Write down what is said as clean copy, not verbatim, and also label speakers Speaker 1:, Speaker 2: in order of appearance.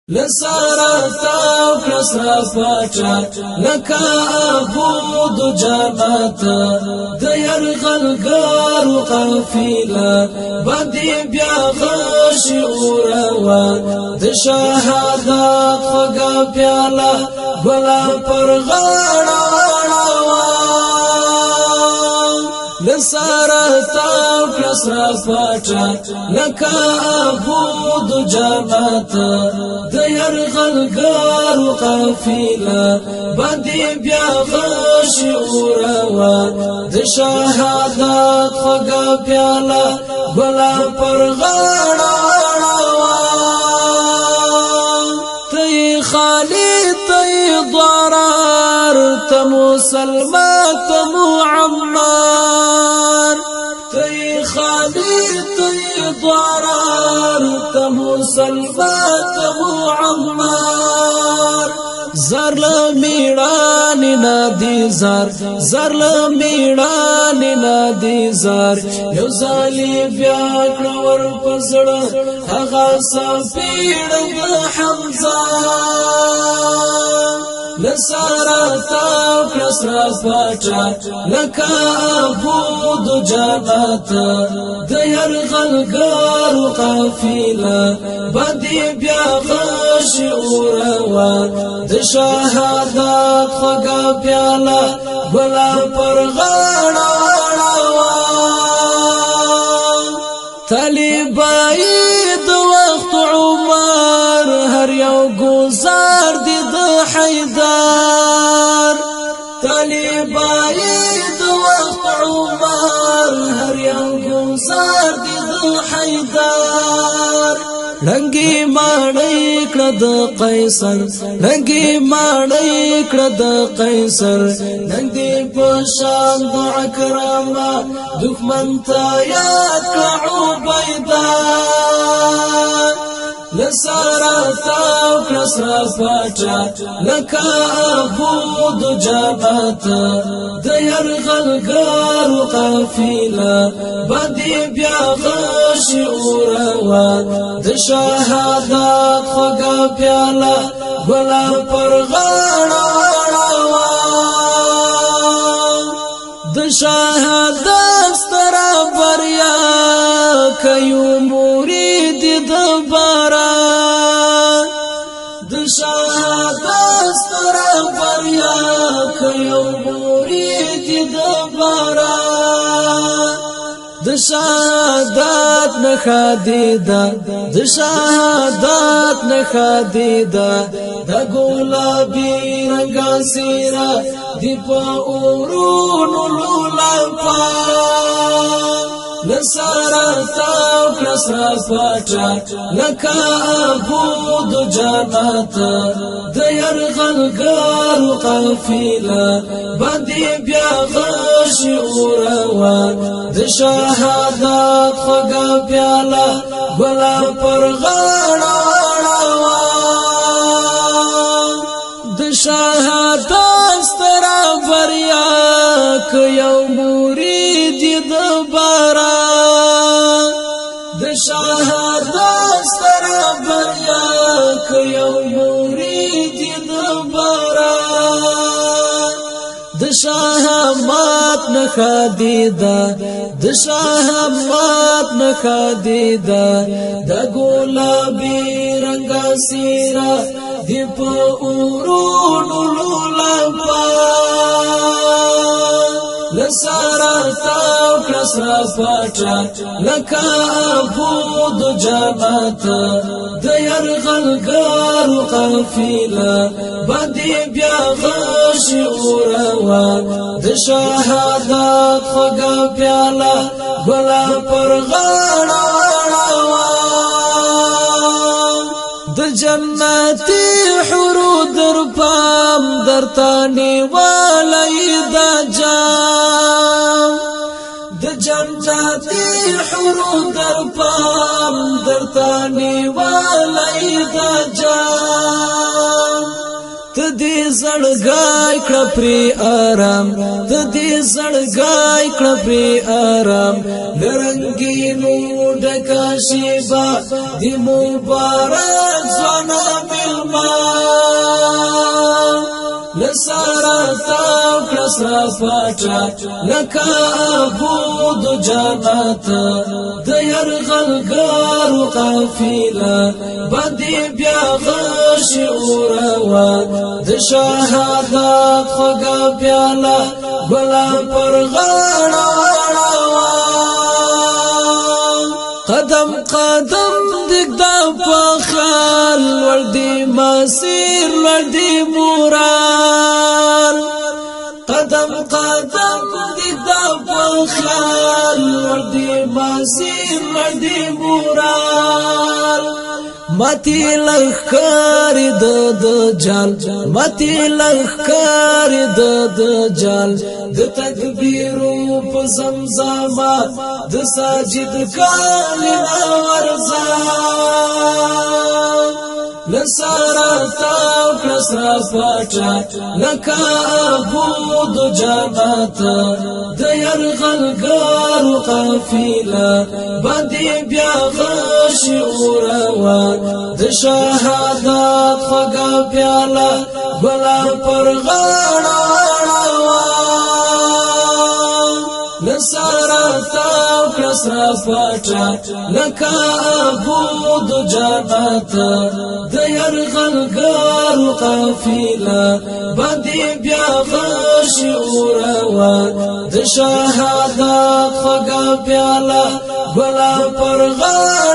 Speaker 1: لسارا تاو کسرا پاچا لکا ابود جاناتا دیر غلگارو قافیلا باندی بیا غشی اوروان دشاهدات خگا پیالا گلا پر غاروان لسارا تاو کسرا پاچا لکا ابود جاناتا دیر غلگارو قافیلا باندی بیا غشی اوروان دشاهدات خگا پیالا گلا پر غاروان تی خالی تی ضرار تمو سلمى تمو عمار تی خالی تی ضرار تمو سلمى تمو عمار زر لمیڑانی نادی زار زر لمیڑانی نادی زار یو زالی بیاکڑ ور پسڑ اغا سپیڑ حمزہ لسارا تاو کسرا پاچا لکا ابود جاناتا دیر غلگارو قافیلا باندی بیا غشی اوروان دشاهدات خگا پیالا گلا پر غاروان طالبائی دو وقت عمر هر یو گزار دی د حیدار طالبائی دو وقت عمر هر یو گزار دی د حیدار رنگی ماڑی کړه د قیصر رنگی ماڑی کړه د قیصر نن دی په شان د اکرامه دښمن ته یاد کړه عبیدا لسارا تاو کسرا پاچا لکا ابود جاناتا دیر غلگارو قافیلا باندی بیا غشی اوروان دشاهدات خگا پیالا گلا پر غاروان دشاهدات سترا بریا کیو مرید دباران دشاهدات سترا بریا کیو مرید دباران دشاهدات نخادیدا دشاهدات نخادیدا دا گلابی رنگا سیرا دی پا اورونو لولپا لسارا تاو کسرا پاچا لکا ابود جاناتا دیر غلگارو قافیلا باندی بیا غشی اوروان دشاهدات خگا پیالا گلا پر غاروان دشاهدات سترا بریا کیو مرید دباران دشاهدات سترا بریا کیو مرید دباران دشاهمات نخادیدا دشاهمات نخادیدا دا گلابی رنگا سیرا دی پا اورونو لولپا لسارا تاو کسرا پاچا لکا ابود جاناتا دیر غلگارو قافیلا باندی بیا غشی اوروان دشاهدات خگا پیالا گلا پر غاروان د جنتی حورو در پام درتانی والی دا جام د جنتی حورو در پام درتانی والی دا جام تدی زړګای کړه پری آرام تدی زړګای کړه پری آرام لرنګینو ډکا شیبا دی مبارک ځوانه کسرا پاچا لکا ابود جانات د يرغلګارو قافله باندې بیا غش اوروا د شهادت خوګه پیاله ګلا پر غاړه قدم قدم دګدا په خیال ور دي مسیر ور دي مورال قدم قدم دګدا په خیال ور دي مسیر ور دي مورال ماتی لخکار د جال ماتی لخکار د جال د تکبیرو په زمزمه د ساجد کالنا ورزا لسارا تاو کسرا پاچا لکا ابود جانات د يرغلګارو قافله باندې بیا غش اوروا د شهادت خوګه پیاله ګلا پر غاړه لسارا تاو کسرا پاچا لکا ابود جانات د يرغلګارو قافله باندې بیا غش اوروا د شهادت خوګه پیاله ګلا پر غاړه